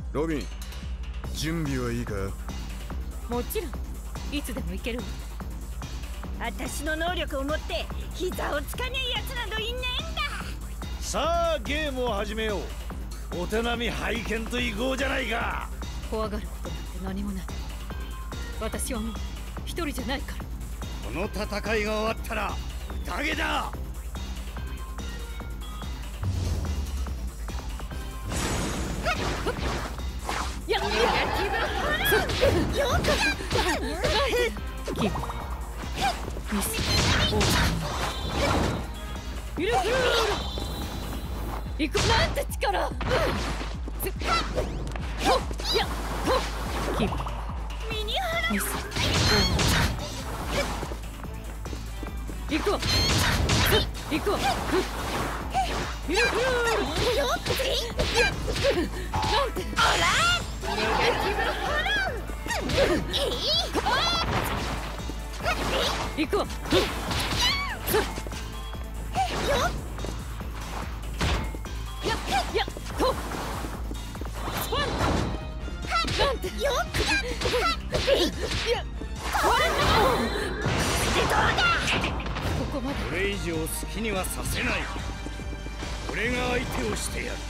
ロビン、準備はいいか？ もちろん、いつでも行けるわ。 私の能力を持って膝をつかねえやつなどいねえんだ。 さあゲームを始めよう。お手並み拝見といこうじゃないか。 怖がることなんて何もない。私はもう一人じゃないから。 この戦いが終わったら宴だ。 やっよくキープミスオーいる行くなんて力。やキープミニハラミス行くわ行くわいるよっなんてあらネガティブハラ行くわやこスパンなんてよっやこれでどうだ。 ここまでこれ以上好きにはさせない。俺が相手をしてやる。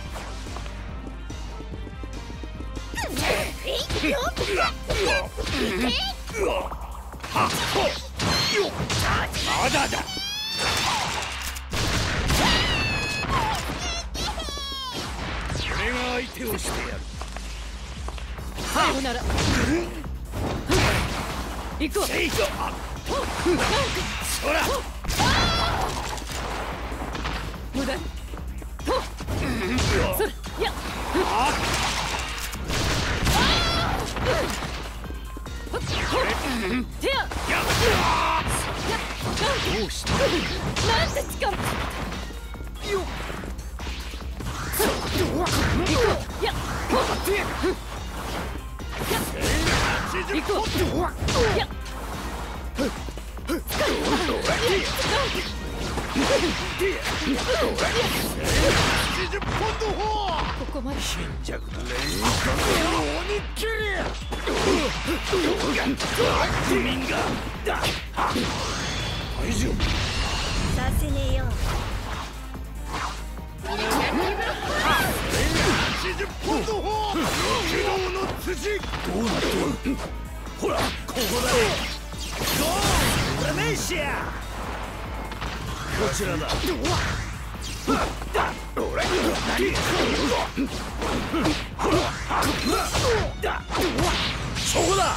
まだだ。俺が相手をしてやる。 さよなら行くわせいぞ。そら無駄にそれや手やどうした。 なんて力よっや行くわやここまで貧弱だね。民が大丈夫させねえよ。 80ポンド砲。駆動の辻。どうなってる。ほらここだよ。ゴーンプレメシア。こちらだ。そこだ。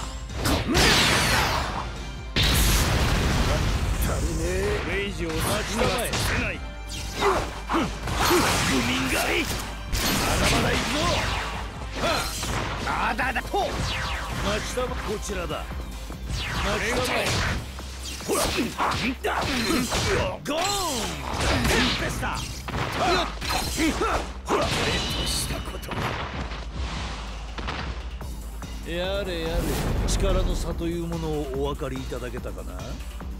これ以上立ち止まえない。愚民がいまだまだいくぞ。あだだと待ちたまこちらだ。待ちたまえ。ほらゴーンテンペスタ。ほらとしたことやれやれ。力の差というものをお分かりいただけたかな。